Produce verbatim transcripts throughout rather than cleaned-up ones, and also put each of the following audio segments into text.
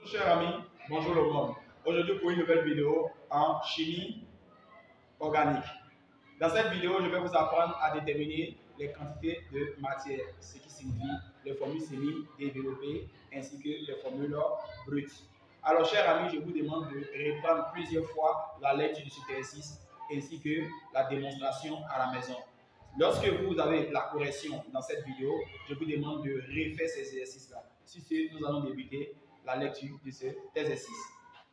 Chers amis, bonjour le monde. Aujourd'hui pour une nouvelle vidéo en chimie organique. Dans cette vidéo, je vais vous apprendre à déterminer les quantités de matière, ce qui signifie les formules semi-développées ainsi que les formules brutes. Alors chers amis, je vous demande de reprendre plusieurs fois la lecture de cet exercice ainsi que la démonstration à la maison. Lorsque vous avez la correction dans cette vidéo, je vous demande de refaire ces exercices-là. Sur ce, nous allons débuter la lecture de cet exercice.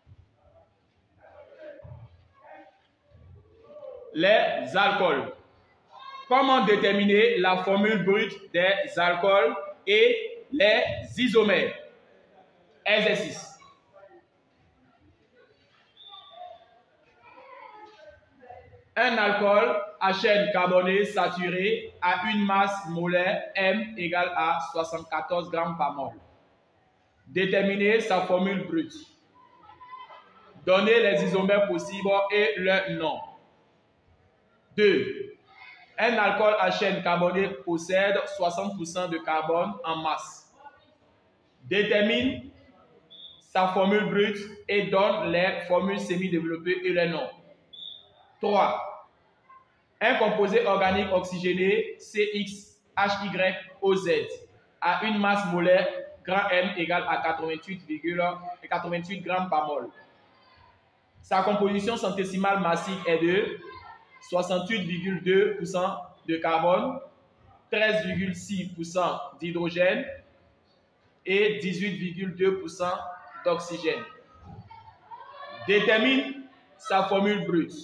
Les alcools. Comment déterminer la formule brute des alcools et les isomères? Exercice. Un alcool à chaîne carbonée saturée a une masse molaire M égale à soixante-quatorze grammes par mol. Déterminer sa formule brute. Donner les isomères possibles et leur nom. deux. Un alcool à chaîne carbonée possède soixante pour cent de carbone en masse. Détermine sa formule brute et donne les formules semi-développées et leurs noms. trois. Un composé organique oxygéné C X H Y O Z a une masse molaire grand M égale à quatre-vingt-huit grammes par mol. Sa composition centésimale massique est de soixante-huit virgule deux pour cent de carbone, treize virgule six pour cent d'hydrogène et dix-huit virgule deux pour cent d'oxygène. Détermine sa formule brute.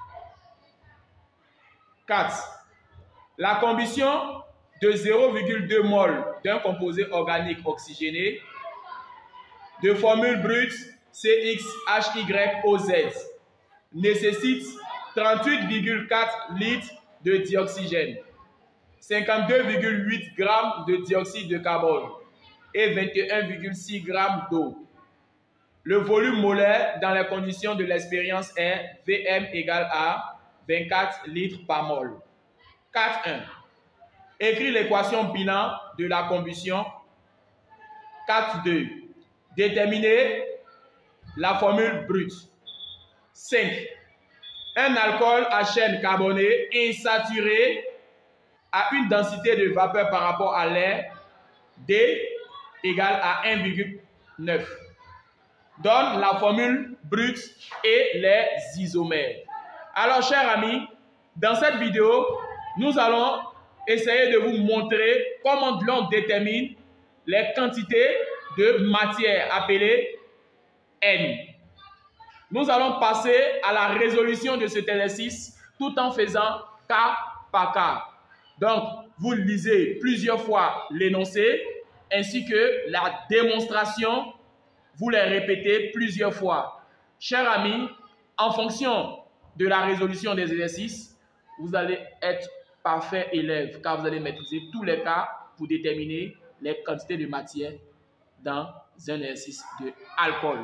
quatre. La combustion de zéro virgule deux mol d'un composé organique oxygéné de formule brute C X H Y O Z nécessite trente-huit virgule quatre litres de dioxygène, cinquante-deux virgule huit grammes de dioxyde de carbone et vingt et un virgule six grammes d'eau. Le volume molaire dans les conditions de l'expérience est V M égale à vingt-quatre litres par mol. quatre point un. Écris l'équation bilan de la combustion. quatre point deux. Déterminer la formule brute. cinq. Un alcool à chaîne carbonée insaturé a une densité de vapeur par rapport à l'air D égale à un virgule neuf. Donne la formule brute et les isomères. Alors, chers amis, dans cette vidéo, nous allons essayer de vous montrer comment l'on détermine les quantités de matière appelées N. Nous allons passer à la résolution de cet exercice tout en faisant cas par cas. Donc, vous lisez plusieurs fois l'énoncé ainsi que la démonstration, vous les répétez plusieurs fois. Chers amis, en fonction de la résolution des exercices, vous allez être parfait élève car vous allez maîtriser tous les cas pour déterminer les quantités de matière dans un exercice de alcool.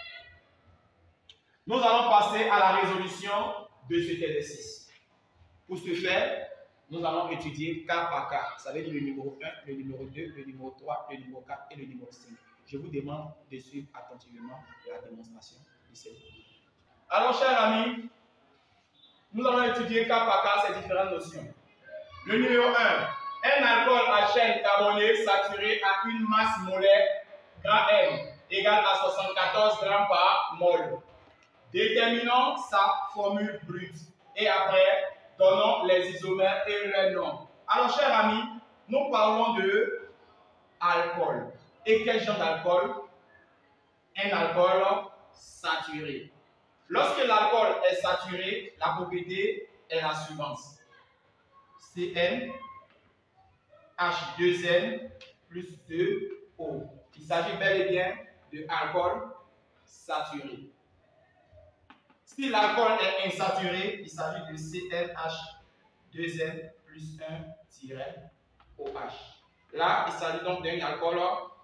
Nous allons passer à la résolution de cet exercice. Pour ce faire, nous allons étudier cas par cas. Ça veut dire le numéro un, le numéro deux, le numéro trois, le numéro quatre et le numéro cinq. Je vous demande de suivre attentivement la démonstration de cette vidéo. Alors, chers amis, nous allons étudier cas par cas ces différentes notions. Le numéro un, un alcool à chaîne carbonée saturé a une masse molaire grand M égale à soixante-quatorze grammes par mol. Déterminons sa formule brute et après, donnons les isomères et leurs noms. Alors, chers amis, nous parlons de alcool. Et quel genre d'alcool? Un alcool saturé. Lorsque l'alcool est saturé, la propriété est la suivante. C N H deux N plus deux O. Il s'agit bel et bien de alcool saturé. Si l'alcool est insaturé, il s'agit de C N H deux N plus un O H. Là, il s'agit donc d'un alcool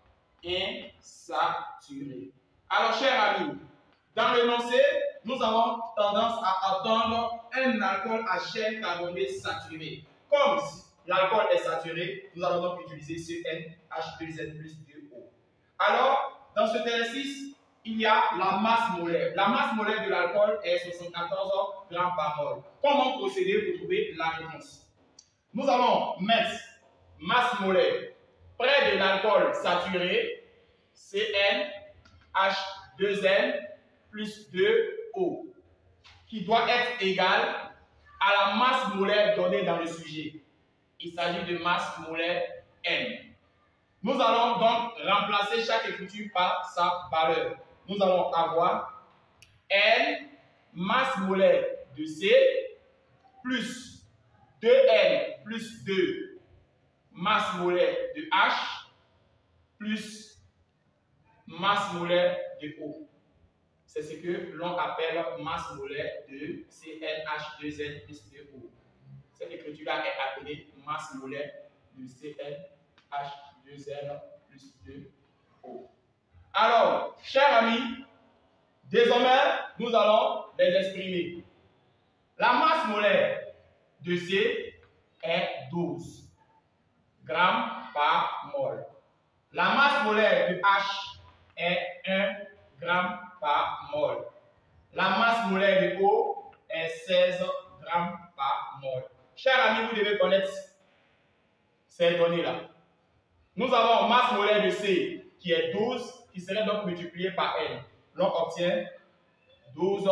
insaturé. Alors, chers amis, dans l'énoncé, nous avons tendance à attendre un alcool à chaîne carbonée saturée. Comme l'alcool est saturé, nous allons donc utiliser ce N H deux N plus deux O. Alors, dans cet exercice, il y a la masse molaire. La masse molaire de l'alcool est soixante-quatorze grammes par mol. Comment procéder pour trouver la réponse? Nous allons mettre masse molaire près de l'alcool saturé, C N H deux N plus deux O, qui doit être égal à la masse molaire donnée dans le sujet. Il s'agit de masse molaire N. Nous allons donc remplacer chaque écriture par sa valeur. Nous allons avoir N, masse molaire de C, plus deux N plus deux, masse molaire de H, plus masse molaire de O. C'est ce que l'on appelle masse molaire de C N H deux N plus deux O. Cette écriture-là est appelée masse molaire de C N H deux N plus deux O. Alors, chers amis, désormais, nous allons les exprimer. La masse molaire de C est douze grammes par mol. La masse molaire de H est un gramme par mol. La masse molaire de O est seize grammes par mol. Chers amis, vous devez connaître ces données-là. Nous avons masse molaire de C qui est douze, qui serait donc multiplié par N. L'on obtient douze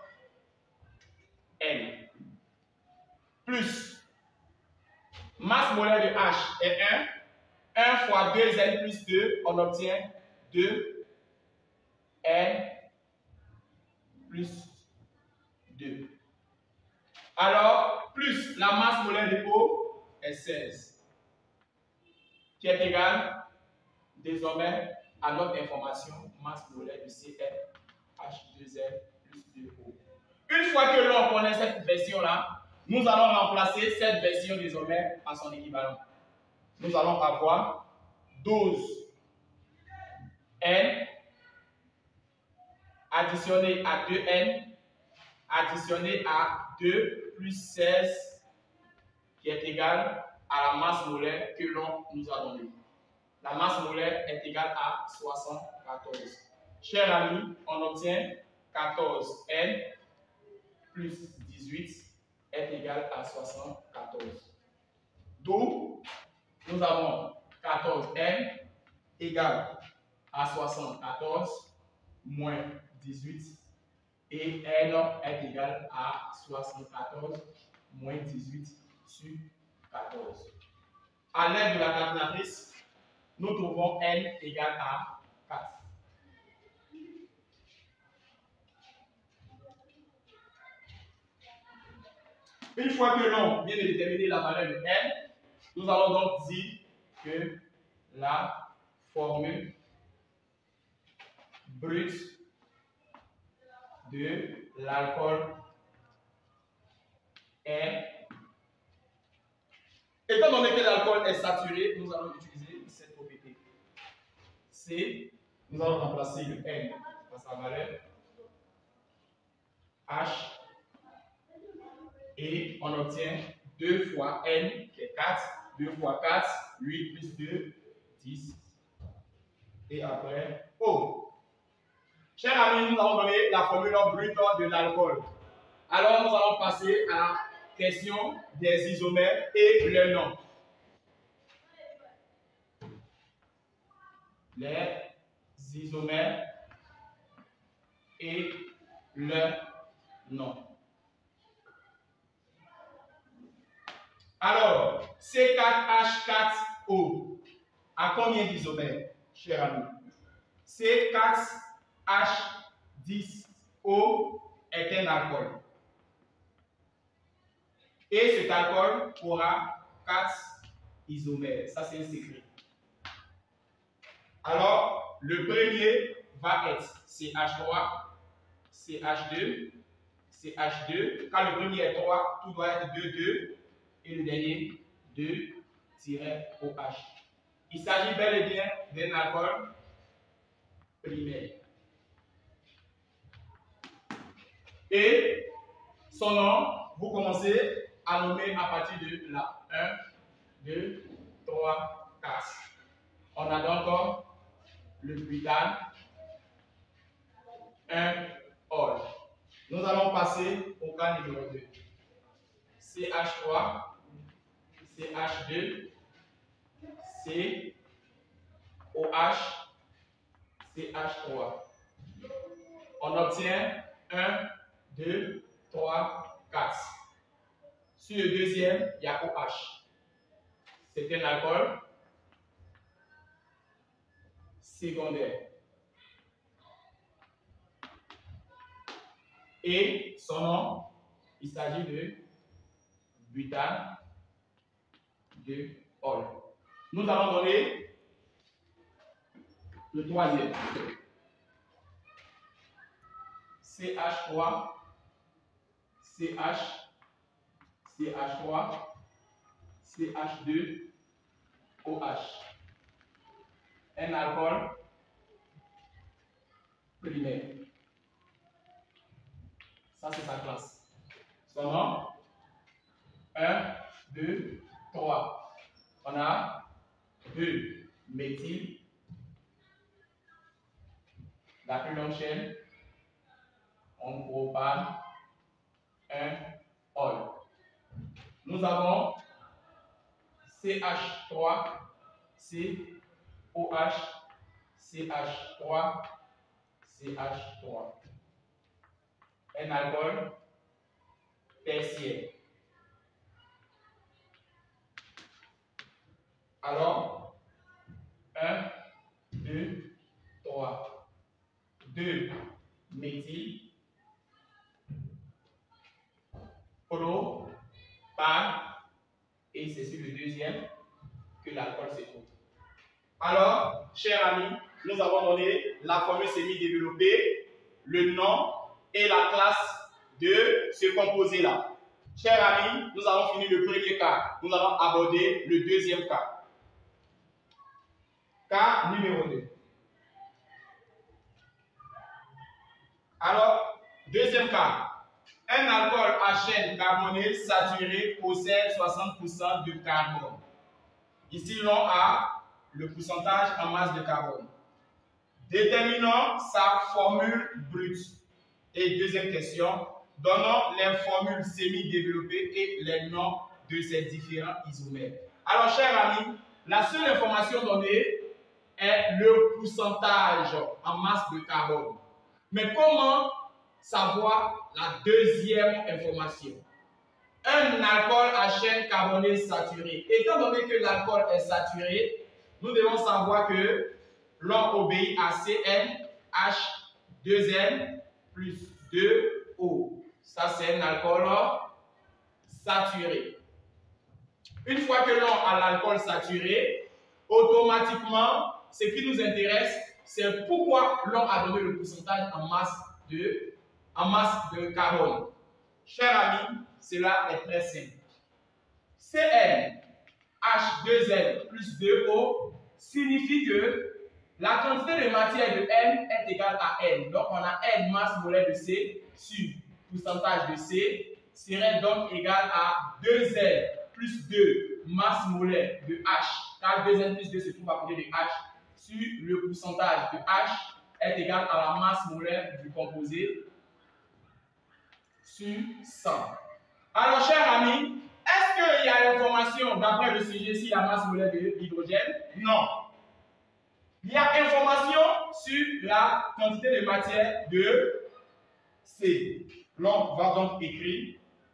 N. Plus masse molaire de H est un. un fois deux N plus deux, on obtient deux N plus deux. Alors, plus la masse molaire de O est seize, qui est égal désormais à notre information masse molaire de C N H deux N plus deux O. Une fois que l'on connaît cette version-là, nous allons remplacer cette version désormais par son équivalent. Nous allons avoir douze N additionné à deux N additionné à deux plus seize qui est égal à la masse molaire que l'on nous a donnée. La masse molaire est égale à soixante-quatorze. Chers amis, on obtient quatorze N plus dix-huit est égal à soixante-quatorze. D'où nous avons quatorze N égale à soixante-quatorze moins dix-huit et N est égal à soixante-quatorze moins dix-huit sur quatorze. À l'aide de la calculatrice, nous trouvons N égale à quatre. Une fois que l'on vient de déterminer la valeur de N, nous allons donc dire que la formule brute de l'alcool est, étant donné que l'alcool est saturé, nous allons utiliser cette propriété. C, nous allons remplacer le N par sa valeur H et on obtient deux fois N qui est quatre, deux fois quatre, huit plus deux, dix. Et après O. Chers amis, nous avons donné la formule brute de l'alcool. Alors nous allons passer à la question des isomères et leurs noms. Les isomères et leurs noms. Alors, C quatre H quatre O a combien d'isomères, chers amis? C quatre H dix O est un alcool. Et cet alcool aura quatre isomères. Ça, c'est un secret. Alors, le premier va être C H trois, C H deux, C H deux. Quand le premier est trois, tout doit être deux, deux. Et le dernier, deux O H. Il s'agit bel et bien d'un alcool primaire. Et son nom, vous commencez à nommer à partir de là. un, deux, trois, quatre. On a donc le butane, un all. Nous allons passer au cas numéro deux. C H trois, C H deux, C O H, C H trois. On obtient un, deux, trois, quatre. Sur le deuxième, il y a O H. C'est un alcool secondaire. Et son nom, il s'agit de butane de ol. Nous allons donner le troisième. C H trois, C H, C H trois, C H deux, O H. Un alcool primaire. Ça, c'est sa classe. Son nom, un, deux, trois. On a deux méthyl, la plus longue chaîne, on propane, un ol. Nous avons C H trois, C O H, C H trois, C H trois. Un alcool tertiaire. Alors, un, deux, trois. deux méthyl, propane, et c'est sur le deuxième que l'alcool se trouve. Alors, chers amis, nous avons donné la formule semi-développée, le nom et la classe de ce composé-là. Chers amis, nous avons fini le premier cas. Nous allons aborder le deuxième cas. Cas numéro deux. Alors, deuxième cas. Un alcool à chaîne carbonée saturée possède soixante pour cent de carbone. Ici, l'on a le pourcentage en masse de carbone. Déterminons sa formule brute. Et deuxième question, donnons les formules semi-développées et les noms de ces différents isomères. Alors, chers amis, la seule information donnée est le pourcentage en masse de carbone. Mais comment savoir la deuxième information? Un alcool à chaîne carbonée saturée. Étant donné que l'alcool est saturé, nous devons savoir que l'on obéit à C N H deux N plus deux O. Ça, c'est un alcool saturé. Une fois que l'on a l'alcool saturé, automatiquement, ce qui nous intéresse, c'est pourquoi l'on a donné le pourcentage en masse de, en masse de carbone. Chers amis, cela est très simple. C N H deux N plus deux O signifie que la quantité de matière de N est égale à N. Donc, on a N masse molaire de C sur pourcentage de C serait donc égal à deux N plus deux masse molaire de H. Car deux N plus deux se trouve à côté de H sur le pourcentage de H est égal à la masse molaire du composé sur cent. Alors, chers amis, est-ce qu'il y a l'information d'après le sujet sur la masse molaire de l'hydrogène? Non. Il y a information sur la quantité de matière de C. L'on va donc écrire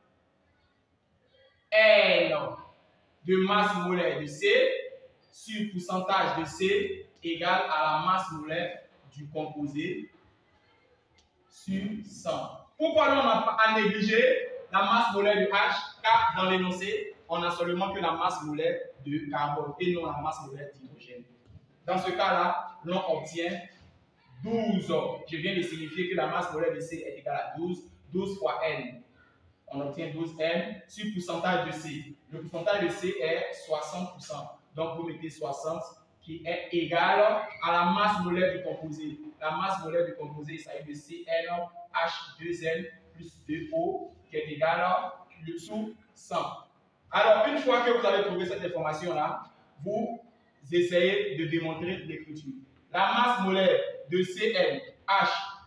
N de masse molaire de C sur pourcentage de C égale à la masse molaire du composé sur cent. Pourquoi l'on n'a pas à négliger la masse molaire de H? Car dans l'énoncé, on n'a seulement que la masse molaire de carbone et non la masse molaire d'hydrogène. Dans ce cas-là, l'on obtient douze. Je viens de signifier que la masse molaire de C est égale à douze. douze fois N. On obtient douze N sur pourcentage de C. Le pourcentage de C est soixante pour cent. Donc, vous mettez soixante qui est égal à la masse molaire du composé. La masse molaire du composé, ça est de C N H deux N plus deux O qui est égal à le sous cent. Alors, une fois que vous avez trouvé cette information-là, vous essayez de démontrer l'écriture. La masse molaire de C N H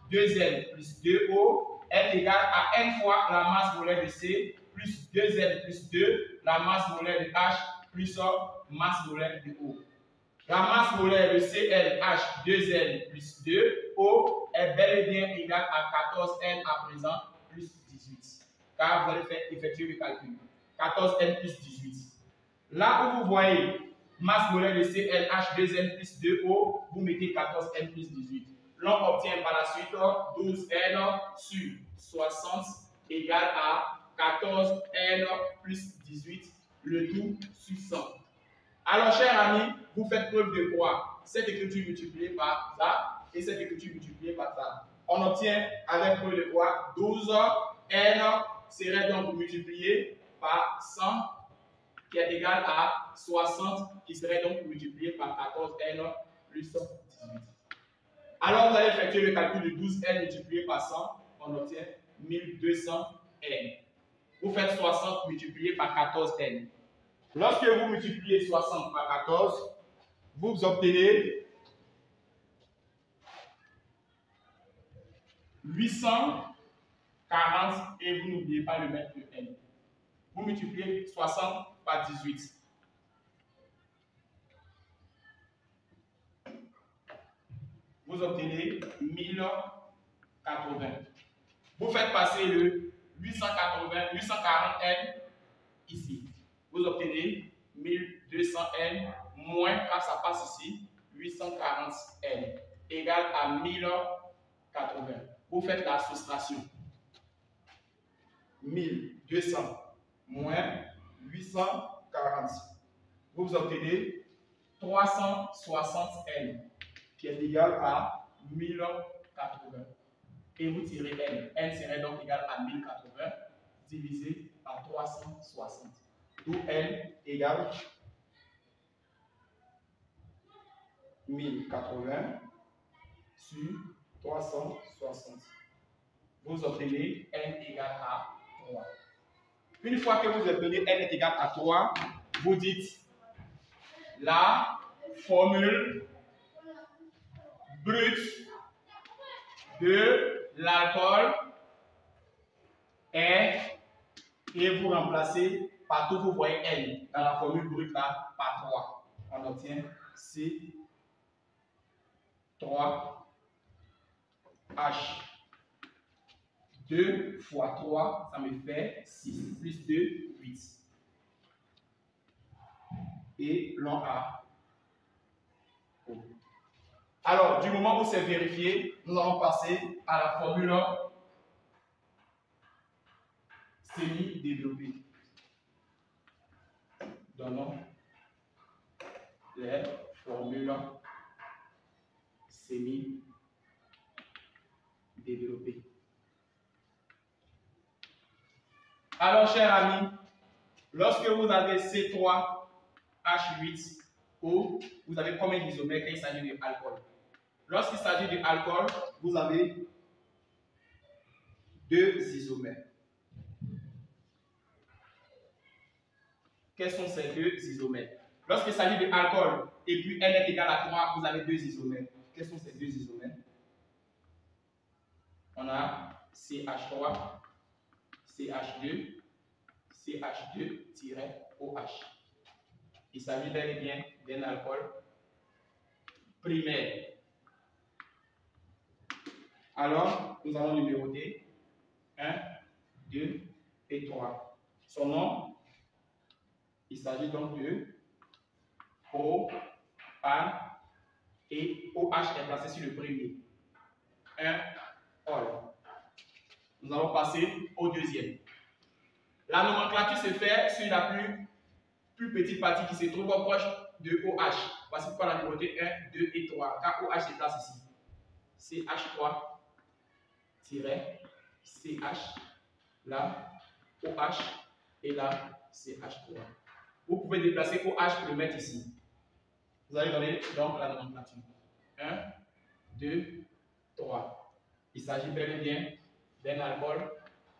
deux N plus deux O est égal à N fois la masse molaire de C plus deux N plus deux, la masse molaire de H plus masse molaire de O. La masse molaire de C L H deux N plus deux O est bel et bien égale à quatorze N à présent plus dix-huit. Car vous allez faire effectuer le calcul. quatorze N plus dix-huit. Là où vous voyez masse molaire de C L H deux N plus deux O, vous mettez quatorze N plus dix-huit. L'on obtient par la suite douze N sur soixante égale à quatorze N plus dix-huit, le tout sur cent. Alors, chers amis, vous faites preuve de quoi? Cette écriture multipliée par ça et cette écriture multipliée par ça. On obtient avec preuve de quoi? douze N serait donc multiplié par cent qui est égal à soixante qui serait donc multiplié par quatorze N plus dix-huit. Alors, vous allez effectuer le calcul de douze N multiplié par cent, on obtient mille deux cents N. Vous faites soixante multiplié par quatorze N. Lorsque vous multipliez soixante par quatorze, vous obtenez huit cent quarante et vous n'oubliez pas le mettre de N. Vous multipliez soixante par dix-huit. Vous obtenez mille quatre-vingts. Vous faites passer le huit cent quatre-vingts, huit cent quarante N ici. Vous obtenez mille deux cents N moins, car ça passe ici, huit cent quarante N égale à mille quatre-vingts. Vous faites la soustraction. mille deux cents moins huit cent quarante. Vous obtenez trois cent soixante N qui est égal à mille quatre-vingts. Et vous tirez N. N serait donc égal à mille quatre-vingts divisé par trois cent soixante. D'où N égale mille quatre-vingts sur trois cent soixante. Vous obtenez N égale à trois. Une fois que vous obtenez N est égal à trois, vous dites la formule brute de l'alcool est, et vous remplacez partout vous voyez N dans la formule brute là par trois. On obtient C trois H. deux fois trois, ça me fait six. Plus deux, huit. Et l'on a O. Alors, du moment où c'est vérifié, nous allons passer à la formule semi-développée. Donnons les formules semi-développées. Alors, chers amis, lorsque vous avez C trois H huit O, vous avez combien d'isomères quand il s'agit de alcool? Lorsqu'il s'agit de alcool, vous avez deux isomères. Quels sont ces deux isomères? Lorsqu'il s'agit de alcool et puis N est égal à trois, vous avez deux isomères. Quels sont ces deux isomères? On a C H trois, C H deux, C H deux O H. Il s'agit bel et bien d'un alcool primaire. Alors, nous allons numéroter un, deux et trois. Son nom, il s'agit donc de O, Pan et O H est placé sur le premier. un, Ol. Nous allons passer au deuxième. La nomenclature se fait sur la plus, plus petite partie qui se trouve proche de O H. Voici pourquoi la numéroté un, deux et trois. Car O H se place ici. C H trois, C H, là, O H et là, C H trois. Vous pouvez déplacer O H pour le mettre ici. Vous allez donner donc la nomenclature. un, deux, trois. Il s'agit bel et bien d'un alcool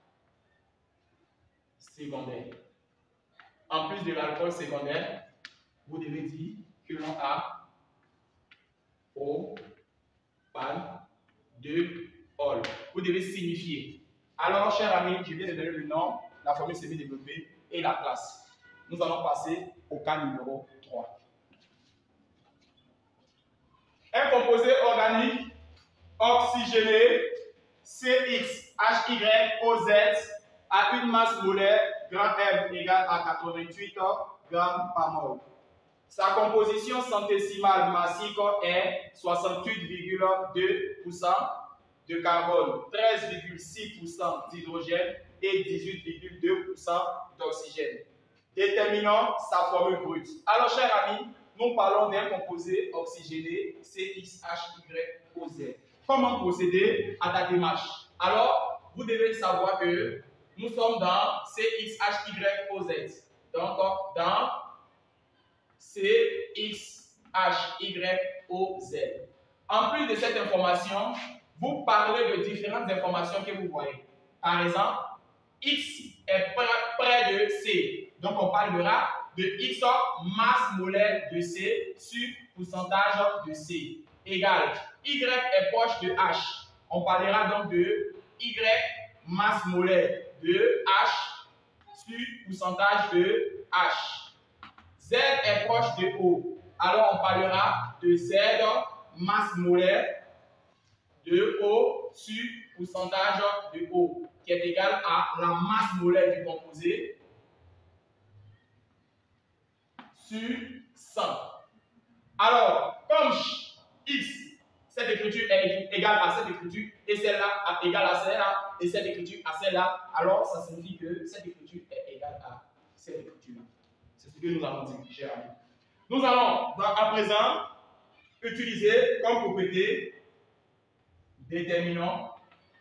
secondaire. En plus de l'alcool secondaire, vous devez dire que l'on a O, Pan, deux, Ol. vous devez signifier. Alors, chers amis, je viens de donner le nom, la formule semi-développée et la classe. Nous allons passer au cas numéro trois. Un composé organique oxygéné C X H Y O Z a une masse molaire grand M égale à quatre-vingt-huit grammes par mol. Sa composition centésimale massique est soixante-huit virgule deux pour cent de carbone, treize virgule six pour cent d'hydrogène et dix-huit virgule deux pour cent d'oxygène. Déterminons sa formule brute. Alors, chers amis, nous parlons d'un composé oxygéné C X H Y O Z. Comment procéder à la démarche? Alors, vous devez savoir que nous sommes dans C X H Y O Z. Donc, dans C X H Y O Z. En plus de cette information, vous parlez de différentes informations que vous voyez. Par exemple, X est près de C. Donc, on parlera de X masse molaire de C sur pourcentage de C égale Y est proche de H. On parlera donc de Y masse molaire de H sur pourcentage de H. Z est proche de O. Alors, on parlera de Z masse molaire de O sur pourcentage de O, qui est égal à la masse molaire du composé sur cent. Alors, comme X, cette écriture est égale à cette écriture, et celle-là est égale à celle-là, et cette écriture à celle-là, alors ça signifie que cette écriture est égale à cette écriture-là. C'est ce que nous avons dit, chers amis. Nous allons à présent utiliser comme propriété déterminant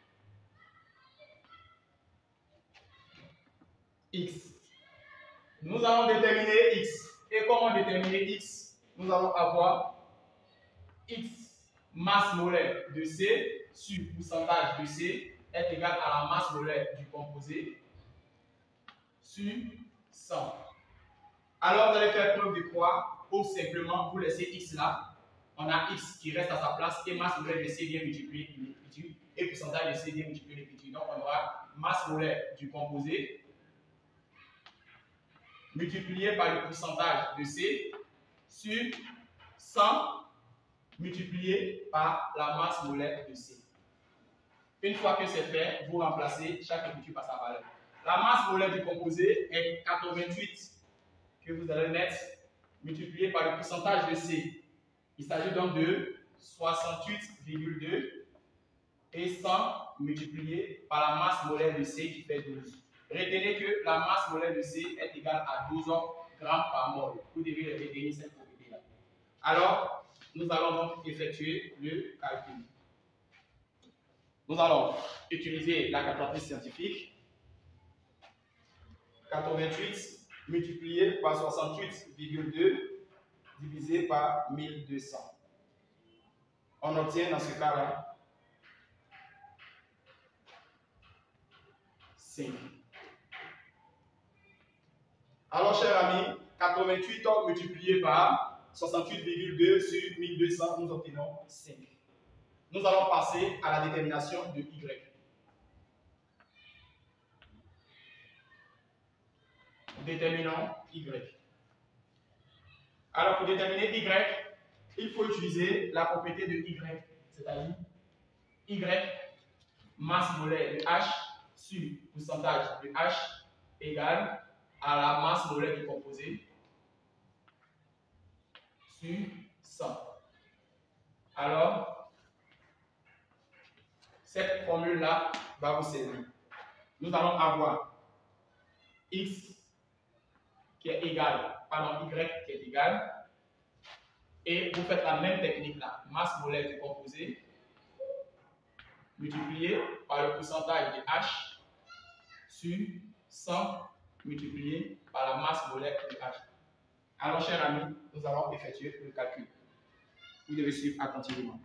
X. Nous allons déterminer X. Et comment déterminer X? Nous allons avoir X masse molaire de C sur pourcentage de C est égal à la masse molaire du composé sur cent. Alors, vous allez faire preuve de quoi? Ou simplement, vous laissez X là. On a X qui reste à sa place et masse molaire de C bien multiplié l'écriture et pourcentage de C bien multiplié l'écriture. Donc, on aura masse molaire du composé multiplié par le pourcentage de C sur cent multiplié par la masse molaire de C. Une fois que c'est fait, vous remplacez chaque écriture par sa valeur. La masse molaire du composé est quatre-vingt-huit que vous allez mettre multiplié par le pourcentage de C. Il s'agit donc de soixante-huit virgule deux et cent multiplié par la masse molaire de C qui fait douze. Retenez que la masse molaire de C est égale à douze grammes par mol. Vous devez retenir cette propriété-là. Alors, nous allons donc effectuer le calcul. Nous allons utiliser la calculatrice scientifique. quatre-vingt-huit multiplié par soixante-huit virgule deux divisé par mille deux cents. On obtient dans ce cas-là cinq. Alors, chers amis, quatre-vingt-huit multiplié par soixante-huit virgule deux sur mille deux cents, nous obtenons cinq. Nous allons passer à la détermination de Y. Déterminons Y. Alors, pour déterminer Y, il faut utiliser la propriété de Y, c'est-à-dire Y masse molaire de H sur pourcentage de H égale à la masse molaire du composé sur cent. Alors, cette formule-là va vous servir. Nous allons avoir X qui est égal, pardon, Y qui est égal, et vous faites la même technique là, masse molaire du composé multiplié par le pourcentage de H sur cent multiplié par la masse molaire de H. Alors, chers amis, nous allons effectuer le calcul. Vous devez suivre attentivement.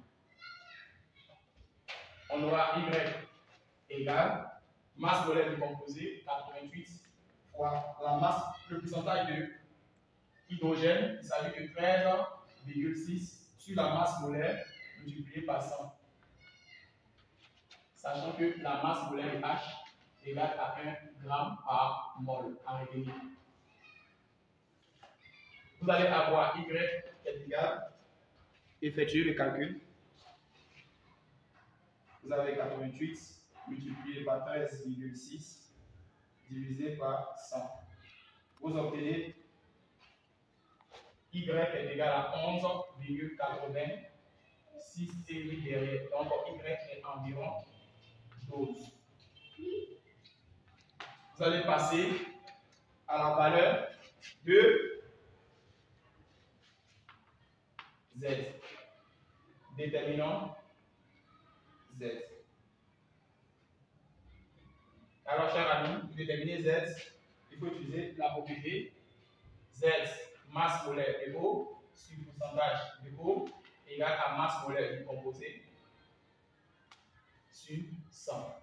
On aura Y égale masse molaire du composé quatre-vingt-huit fois la masse, le pourcentage de hydrogène, il s'agit de treize virgule six sur la masse molaire multipliée par cent. sachant que la masse molaire de H est égale à un gramme par mol à retenir. Vous allez avoir Y est égal, effectuez le calcul. Vous avez quatre-vingt-huit multiplié par treize virgule six divisé par cent. Vous obtenez Y est égal à onze virgule quatre-vingt-six et huit derrière. Donc Y est environ douze. Vous allez passer à la valeur de Z. Déterminant Z. Alors, chers amis, pour déterminer Z, il faut utiliser la propriété Z, masse molaire de eau, sur pourcentage de eau, égale à masse molaire du composé sur cent.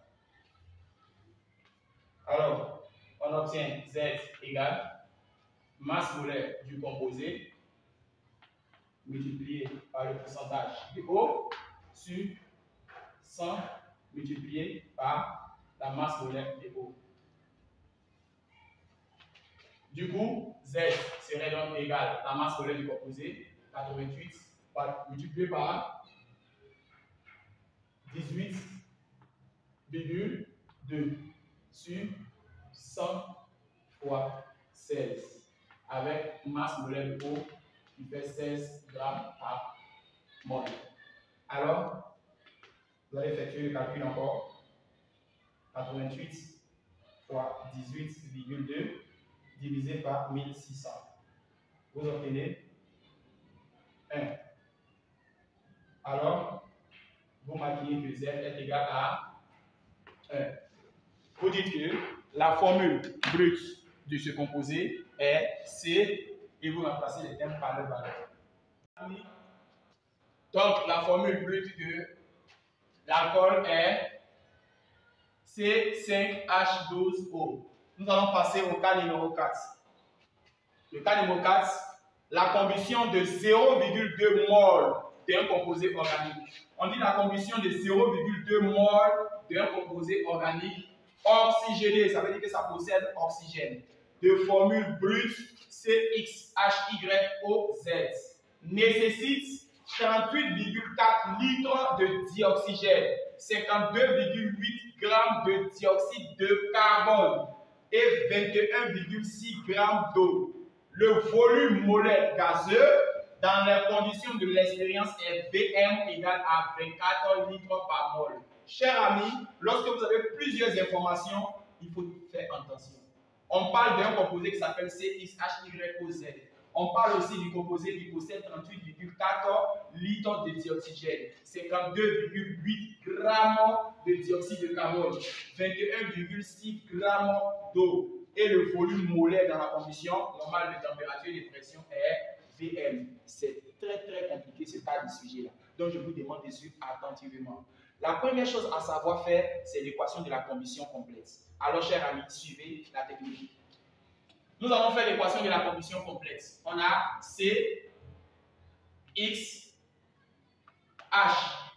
Alors, on obtient Z égale masse molaire du composé multiplié par le pourcentage de eau sur cent multiplié par la masse molaire de eau. Du coup, Z serait donc égal à la masse molaire du composé, quatre-vingt-huit, multiplié par dix-huit virgule deux sur cent fois seize, avec masse molaire de eau qui fait seize grammes par mol. Alors, vous allez effectuer le calcul encore. quatre-vingt-huit fois dix-huit virgule deux divisé par mille six cents. Vous obtenez un. Alors, vous maquillez que Z est égal à un. Vous dites que la formule brute de ce composé est C et vous remplacez les termes par leur valeur. Donc, la formule brute de l'alcool est C cinq H douze O. Nous allons passer au cas numéro quatre. Le cas numéro quatre, la combustion de zéro virgule deux mol d'un composé organique. On dit la combustion de zéro virgule deux mol d'un composé organique oxygéné, ça veut dire que ça possède oxygène, de formule brute C X H Y O Z, nécessite trente-huit virgule quatre litres de dioxygène, cinquante-deux virgule huit grammes de dioxyde de carbone et vingt et un virgule six grammes d'eau. Le volume molaire gazeux dans les conditions de l'expérience est V M égale à vingt-quatre litres par mol. Chers amis, lorsque vous avez plusieurs informations, il faut faire attention. On parle d'un composé qui s'appelle C X H Y O Z. On parle aussi du composé qui possède trente-huit virgule quatre litres de dioxygène, cinquante-deux virgule huit grammes de dioxyde de carbone, vingt et un virgule six grammes d'eau. Et le volume molaire dans la condition normale de température et de pression est V M. C'est très très compliqué ce cas de sujet-là. Donc je vous demande de suivre attentivement. La première chose à savoir faire, c'est l'équation de la combustion complexe. Alors chers amis, suivez la technique. Nous allons faire l'équation de la combustion complexe. On a C, X, H,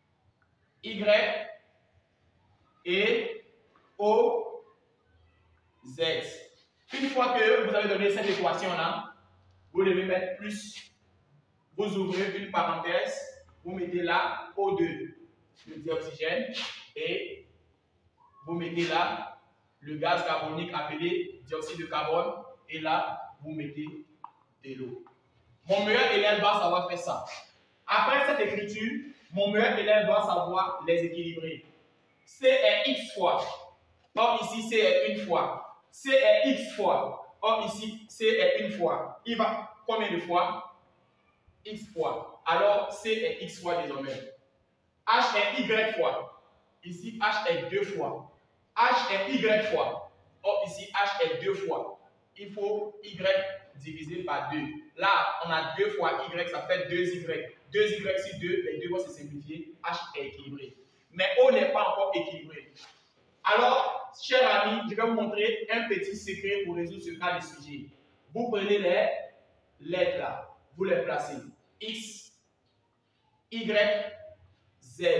Y et O, Z. Une fois que vous avez donné cette équation-là, vous devez mettre plus. Vous ouvrez une parenthèse, vous mettez là O deux, le dioxygène, et vous mettez là le gaz carbonique appelé dioxyde de carbone, et là, vous mettez de l'eau. Mon meilleur élève doit savoir faire ça. Après cette écriture, mon meilleur élève doit savoir les équilibrer. C est X fois. Or ici, C est une fois. C est X fois. Or ici, C est une fois. Il va combien de fois? X fois. Alors, C est X fois désormais. H est Y fois. Ici, H est deux fois. H est Y fois. Or ici, H est deux fois. Il faut Y divisé par deux. Là, on a deux fois Y, ça fait deux Y. deux Y sur deux, les deux vont se simplifier. H est équilibré. Mais O n'est pas encore équilibré. Alors, chers amis, je vais vous montrer un petit secret pour résoudre ce cas de sujet. Vous prenez les lettres là, vous les placez. X, Y, Z.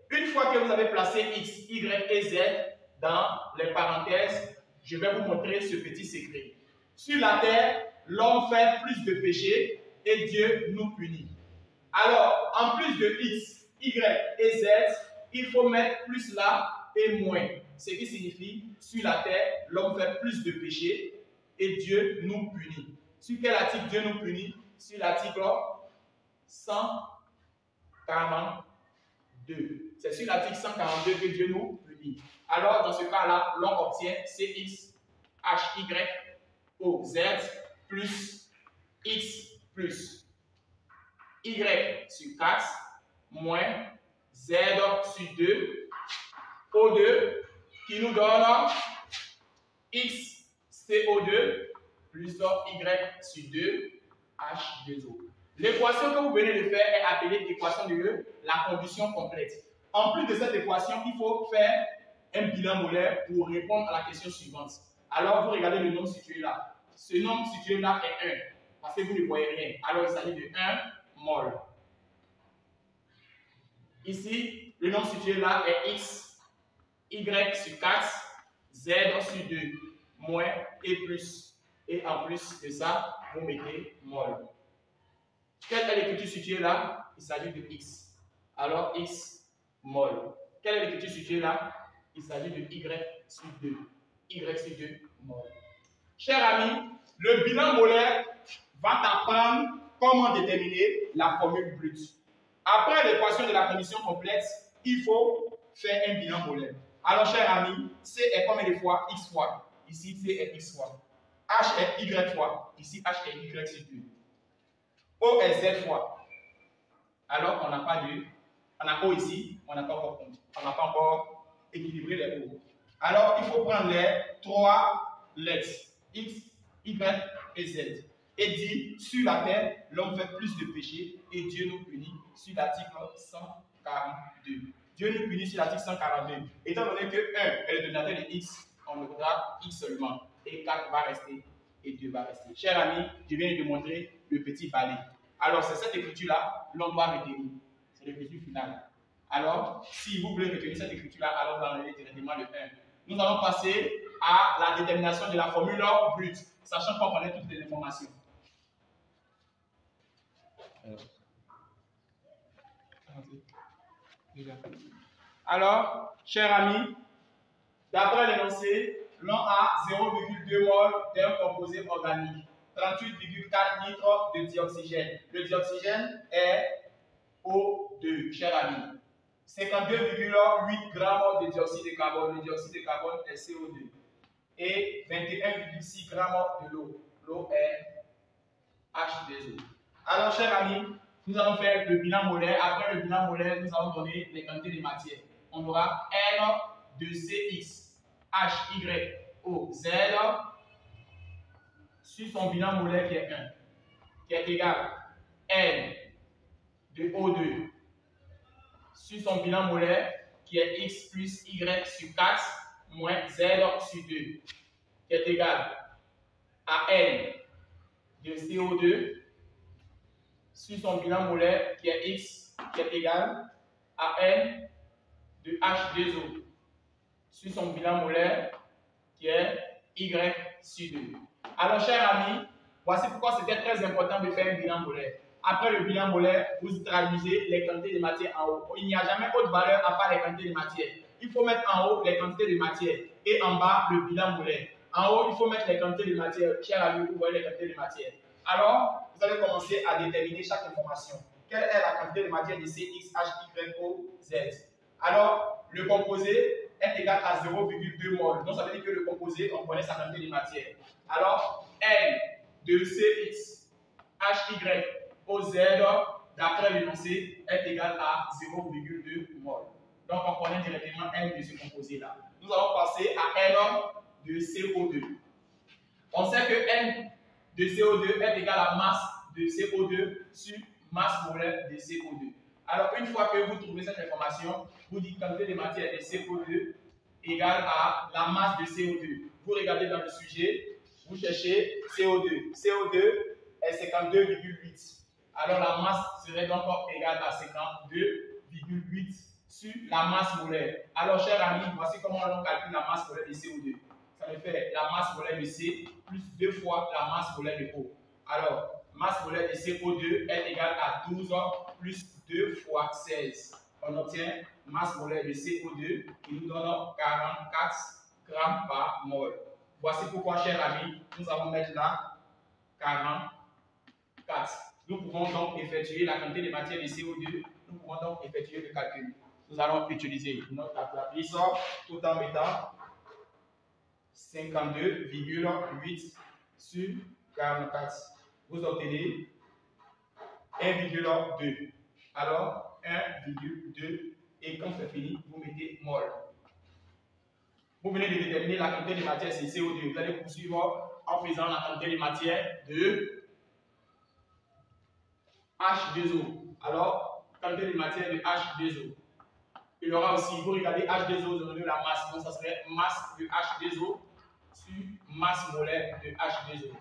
Une fois que vous avez placé X, Y et Z dans les parenthèses, je vais vous montrer ce petit secret. Sur la terre, l'homme fait plus de péchés et Dieu nous punit. Alors, en plus de X, Y et Z, il faut mettre plus là et moins. Ce qui signifie, sur la terre, l'homme fait plus de péchés et Dieu nous punit. Sur quel article Dieu nous punit? Sur l'article cent quarante-deux. C'est sur l'article cent quarante-deux que Dieu nous punit. Alors, dans ce cas-là, l'on obtient C X, H, Y, O, Z, plus X, plus Y sur quatre, moins Z sur deux, O deux, qui nous donne X, C O deux, plus Y sur deux, H deux O. L'équation que vous venez de faire est appelée l'équation de la combustion complète. En plus de cette équation, il faut faire un bilan molaire pour répondre à la question suivante. Alors, vous regardez le nombre situé là. Ce nombre situé là est un, parce que vous ne voyez rien. Alors, il s'agit de un mol. Ici, le nombre situé là est X, Y sur quatre, Z sur deux, moins et plus. Et en plus de ça, vous mettez mol. Quelle est l'écriture située là? Il s'agit de X. Alors, X mol. Quelle est l'écriture située là? Il s'agit de Y sur deux. Y sur deux mol. Chers amis, le bilan molaire va t'apprendre comment déterminer la formule brute. Après l'équation de la condition complète, il faut faire un bilan molaire. Alors, chers amis, C est combien de fois? X fois. Ici, C est X fois. H est Y fois. Ici, H est Y sur deux. O est Z fois. Alors, on n'a pas de... On a O ici, on n'a pas encore, on n'a pas encore équilibré les O. Alors, il faut prendre les trois lettres. X, Y et Z. Et dit, sur la terre, l'homme fait plus de péchés et Dieu nous punit sur l'article cent quarante-deux. Dieu nous punit sur l'article cent quarante-deux. Étant donné que un est le dénominateur de X, on aura X seulement. Et quatre va rester et deux va rester. Chers amis, je viens de montrer le petit balai. Alors, c'est cette écriture-là, l'on doit retenir. C'est l'écriture finale. Alors, si vous voulez retenir cette écriture-là, alors vous enlevez directement le un. Nous allons passer à la détermination de la formule brute, sachant qu'on connaît toutes les informations. Alors, chers amis, d'après l'énoncé, l'on a zéro virgule deux mol d'un composé organique, trente-huit virgule quatre litres de dioxygène. Le dioxygène est O deux, chers amis. cinquante-deux virgule huit grammes de dioxyde de carbone. Le dioxyde de carbone est C O deux. Et vingt et un virgule six grammes de l'eau. L'eau est H deux O. Alors, chers amis, nous allons faire le bilan molaire. Après le bilan molaire, nous allons donner les quantités de matière. On aura N de C X, H, Y, O, Z sur son bilan molaire qui est un, qui est égal N de O deux sur son bilan molaire qui est X plus Y sur quatre moins Z sur deux, qui est égal à N de C O deux sur son bilan molaire qui est X, qui est égal à N de H deux O sur son bilan molaire qui est Y sur deux. Alors, chers amis, voici pourquoi c'était très important de faire un bilan molaire. Après le bilan molaire, vous traduisez les quantités de matière en haut. Il n'y a jamais autre valeur à part les quantités de matière. Il faut mettre en haut les quantités de matière et en bas le bilan molaire. En haut, il faut mettre les quantités de matière. Chers amis, vous voyez les quantités de matière. Alors, vous allez commencer à déterminer chaque information. Quelle est la quantité de matière de C X, H, Y, O, Z? Alors, le composé est égal à zéro virgule deux mol. Donc, ça veut dire que le composé, on connaît sa quantité de matière. Alors, N de C X, H, Y, O, Z, d'après l'énoncé, est égal à zéro virgule deux mol. Donc, on connaît directement N de ce composé-là. Nous allons passer à N de C O deux. On sait que N de C O deux est égal à masse de C O deux sur masse molaire de C O deux. Alors, une fois que vous trouvez cette information, vous dites quantité de matière de C O deux égale à la masse de C O deux. Vous regardez dans le sujet, vous cherchez C O deux. C O deux est cinquante-deux virgule huit. Alors, la masse serait donc égale à cinquante-deux virgule huit sur la masse molaire. Alors, chers amis, voici comment on calcule la masse molaire de C O deux. Ça me fait la masse molaire de C plus deux fois la masse molaire de O. Alors, masse molaire de C O deux est égale à douze plus deux fois seize. On obtient masse molaire de C O deux qui nous donne quarante-quatre grammes par mol. Voici pourquoi, chers amis, nous allons mettre là quarante-quatre. Nous pouvons donc effectuer la quantité de matière de C O deux. Nous pouvons donc effectuer le calcul. Nous allons utiliser notre calculatrice tout en mettant cinquante-deux virgule huit sur quarante-quatre. Vous obtenez un virgule deux. Alors, un virgule deux. Et quand c'est fini, vous mettez mol. Vous venez de déterminer la quantité de matière, c'est C O deux. Vous allez poursuivre en faisant la quantité de matière de H deux O. Alors, quantité de matière de H deux O. Il y aura aussi, vous regardez H deux O, vous donnez la masse. Donc, ça serait masse de H deux O sur masse molaire de H deux O.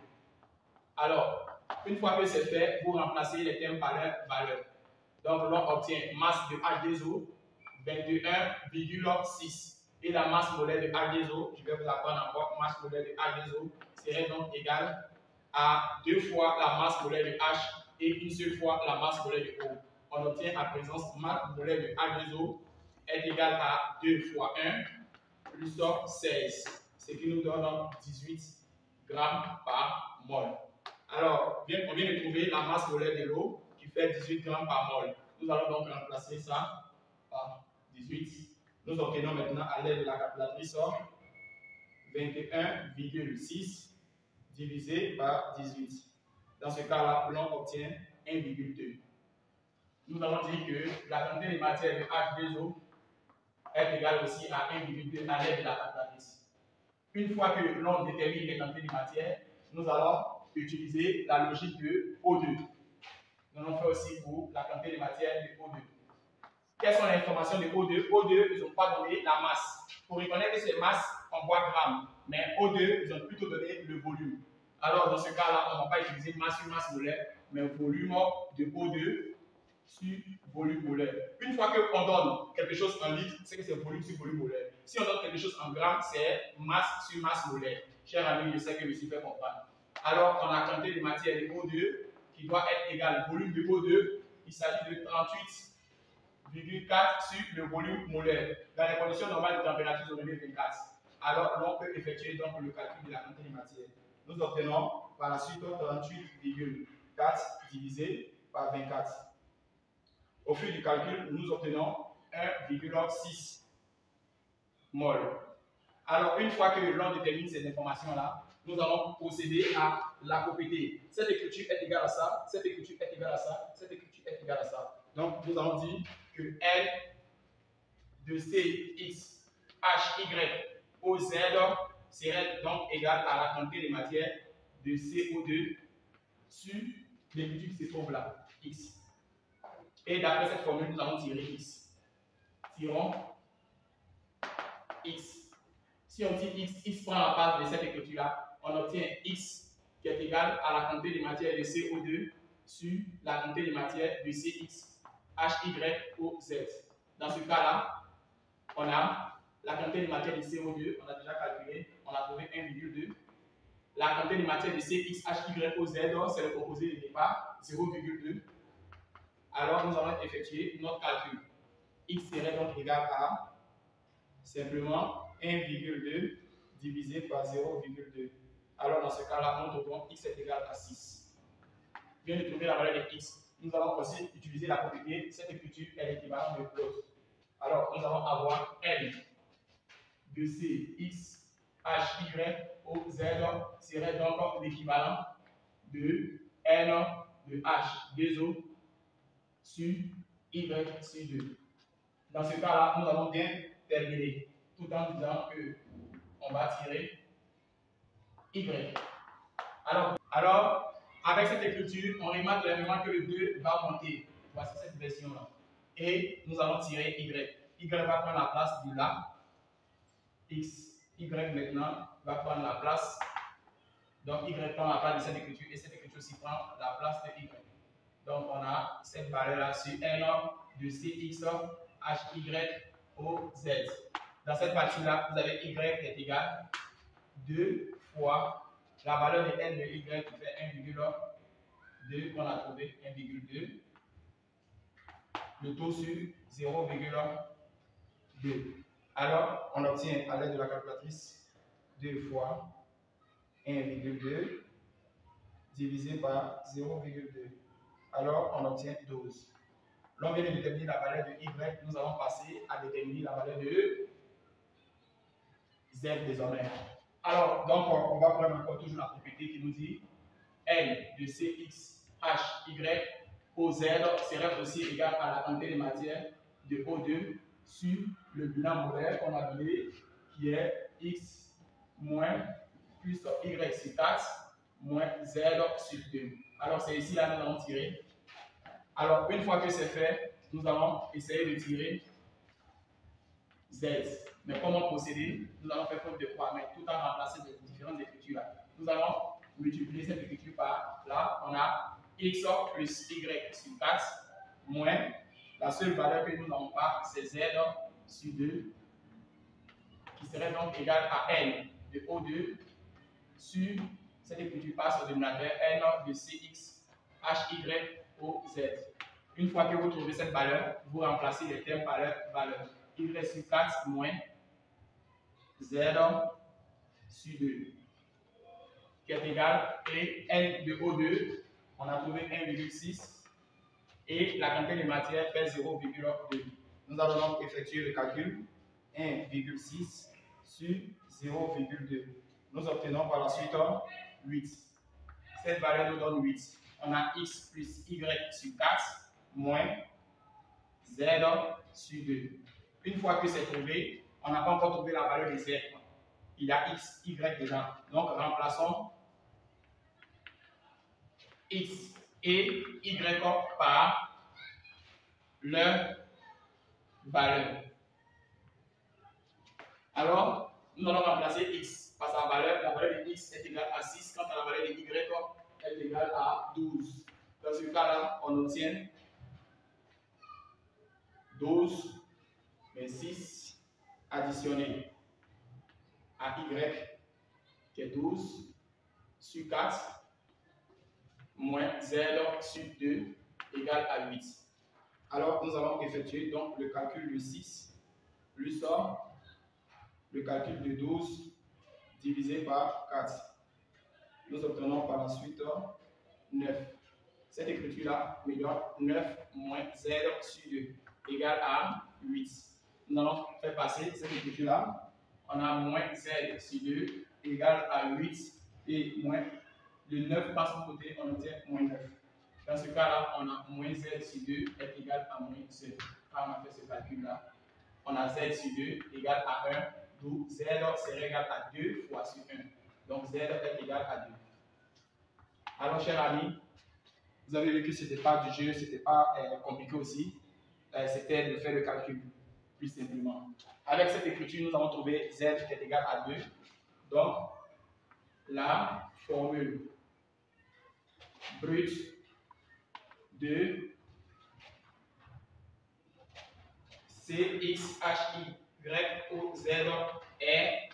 Alors, une fois que c'est fait, vous remplacez les termes par leur valeur. Donc, l'on obtient masse de H deux O, vingt et un virgule six. Et la masse molaire de H deux O, je vais vous apprendre encore, masse molaire de H deux O serait donc égale à deux fois la masse molaire de H et une seule fois la masse molaire de O. On obtient à présence masse molaire de H deux O est égale à deux fois un plus seize, ce qui nous donne dix-huit grammes par mol. Alors, bien, on vient de trouver la masse molaire de l'eau qui fait dix-huit grammes par mol. Nous allons donc remplacer ça par dix-huit. Nous obtenons maintenant à l'aide de la calculatrice vingt et un virgule six divisé par dix-huit. Dans ce cas-là, l'on obtient un virgule deux. Nous allons dire que la quantité de matière de H deux O est égale aussi à un virgule deux à l'aide de la calculatrice. Une fois que l'on détermine les quantités de matière, nous allons utiliser la logique de O deux. Nous allons faire aussi pour la quantité de matière de O deux. Quelles sont les informations de O deux? O deux, ils n'ont pas donné la masse. Pour reconnaître que c'est masse, on voit gramme. Mais O deux, ils ont plutôt donné le volume. Alors, dans ce cas-là, on ne va pas utiliser masse sur masse molaire, mais volume de O deux sur volume molaire. Une fois qu'on donne quelque chose en litres, c'est que c'est volume sur volume molaire. Si on donne quelque chose en grammes, c'est masse sur masse molaire. Chers amis, je sais que je me suis fait comprendre. Alors, on a quantité de matière de O deux qui doit être égale au volume de O deux. Il s'agit de trente-huit virgule quatre sur le volume molaire. Dans les conditions normales de température, on donne vingt-quatre. Alors, l'on peut effectuer donc le calcul de la quantité de matière. Nous obtenons par la suite trente-huit virgule quatre divisé par vingt-quatre. Au fil du calcul, nous obtenons un virgule six mol. Alors, une fois que l'on détermine ces informations-là, nous allons procéder à la compléter. Cette écriture est égale à ça, cette écriture est égale à ça, cette écriture est égale à ça. Donc, nous allons dire que L de C, X, H, Y, O, Z serait donc égal à la quantité de matière de C O deux sur l'écriture qui se trouve là, X. Et d'après cette formule, nous allons tirer X. Tirons X. Si on tire X, X prend la base de cette écriture-là, on obtient X qui est égal à la quantité de matière de C O deux sur la quantité de matière de C X, H, Y, O, Z. Dans ce cas-là, on a la quantité de matière de C O deux, on a déjà calculé, on a trouvé un virgule deux. La quantité de matière de C X, H, Y, O, Z, c'est le composé de départ, zéro virgule deux. Alors, nous allons effectuer notre calcul. X serait donc égal à simplement un virgule deux divisé par zéro virgule deux. Alors, dans ce cas-là, nous trouvons X est égal à six. Bien de trouver la valeur de X. Nous allons aussi utiliser la propriété. Cette écriture est l'équivalent de l'autre. Alors, nous allons avoir L de C, X, H, Y, O, Z serait donc l'équivalent de N de H, deux O, sur Y sur deux. Dans ce cas-là, nous allons bien terminer tout en disant que on va tirer Y. Alors, alors avec cette écriture, on remarque clairement que le deux va monter. Voici cette version-là. Et nous allons tirer Y. Y va prendre la place de là. X. Y maintenant va prendre la place. Donc, Y prend la place de cette écriture et cette écriture aussi prend la place de Y. Donc, on a cette valeur-là sur N de C X H Y O Z. Dans cette partie-là, vous avez Y est égal à deux fois la valeur de N de Y qui fait un virgule deux qu'on a trouvé, un virgule deux. Le taux sur zéro virgule deux. Alors, on obtient à l'aide de la calculatrice deux fois un virgule deux divisé par zéro virgule deux. Alors, on obtient douze. L'on vient de déterminer la valeur de Y, nous allons passer à déterminer la valeur de Z désormais. Alors, donc, on va prendre encore toujours la propriété qui nous dit N de C X H Y O Z serait aussi égal à la quantité de matière de O deux sur le bilan molaire qu'on a donné, qui est X moins plus Y sur quatre moins Z sur deux. Alors, c'est ici, là, nous allons tirer. Alors, une fois que c'est fait, nous allons essayer de tirer Z. Mais comment procéder? Nous allons faire preuve de croix, mais tout en remplaçant les différentes écritures là. Nous allons multiplier cette écriture par là. On a X plus Y sur quatre moins la seule valeur que nous n'avons pas, c'est Z sur deux, qui serait donc égal à N de O deux sur cette écriture passe au dénominateur N de C X H Y O Z. Une fois que vous trouvez cette valeur, vous remplacez les termes par leur valeur. Y sur quatre moins Z sur deux, qui est égal à N de O deux, on a trouvé un virgule six, et la quantité de matière fait zéro virgule deux. Nous allons donc effectuer le calcul un virgule six sur zéro virgule deux. Nous obtenons par la suite huit. Cette valeur nous donne huit. On a X plus Y sur quatre moins Z sur deux. Une fois que c'est trouvé, on n'a pas encore trouvé la valeur de Z. Il y a X, Y dedans. Donc remplaçons X et Y par leur valeur. Alors, nous allons remplacer X par sa valeur. La valeur de X est égale à six, quand la valeur de Y est égale à douze. Dans ce cas-là, on obtient douze et six additionné à Y qui est douze sur quatre moins Z sur deux égale à huit. Alors nous allons effectuer donc le calcul de six plus le calcul de douze divisé par quatre. Nous obtenons par la suite neuf. Cette écriture-là me donne neuf moins Z sur deux égale à huit. Nous allons faire passer cette écriture-là. On a moins Z sur deux égale à huit et moins le neuf passe de côté, on obtient moins neuf. Dans ce cas-là, on a moins Z sur deux est égal à moins Z. Quand on a fait ce calcul-là, on a Z sur deux égale à un, d'où Z serait égal à deux fois sur un. Donc Z est égal à deux. Alors, chers amis, vous avez vu que ce n'était pas du jeu, ce n'était pas euh, compliqué aussi. Euh, C'était de faire le calcul plus simplement. Avec cette écriture, nous allons trouver Z qui est égal à deux. Donc, la formule brute de C X H Y O Z est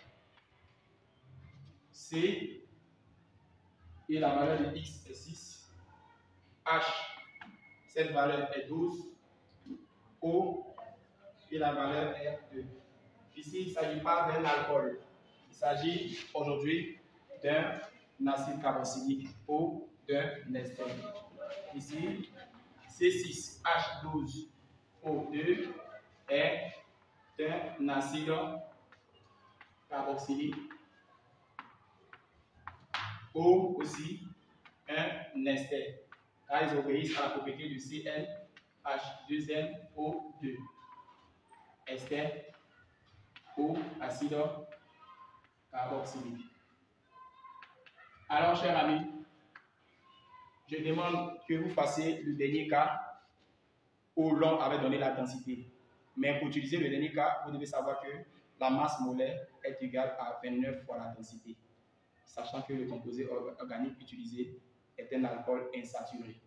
C et la valeur de X est six, H, cette valeur est douze, O et la valeur est deux. Ici, il ne s'agit pas d'un alcool, il s'agit aujourd'hui d'un acide carboxylique ou d'un ester. Ici, C six H douze O deux est un acide carboxylique ou aussi un ester, car ils obéissent à la propriété du C N H deux N O deux. Ester ou acide carboxylique. Alors, chers amis, je demande que vous fassiez le dernier cas où l'on avait donné la densité. Mais pour utiliser le dernier cas, vous devez savoir que la masse molaire est égale à vingt-neuf fois la densité, sachant que le composé organique utilisé est un alcool insaturé.